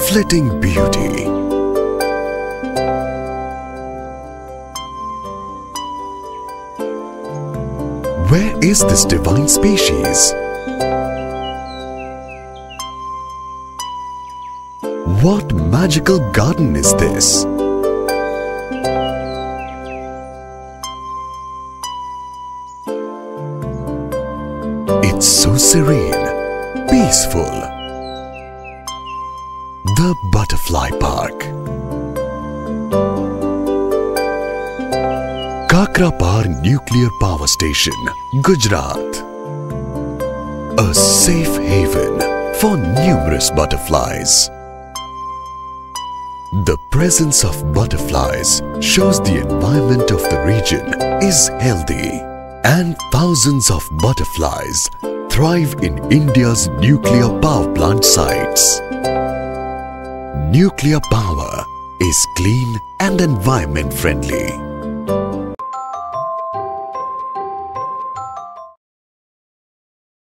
flitting beauty. Where is this divine species? What magical garden is this? It's so serene, peaceful. The Butterfly Park. Kakrapar Nuclear Power Station, Gujarat. A safe haven for numerous butterflies. The presence of butterflies shows the environment of the region is healthy, and thousands of butterflies thrive in India's nuclear power plant sites. Nuclear power is clean and environment friendly.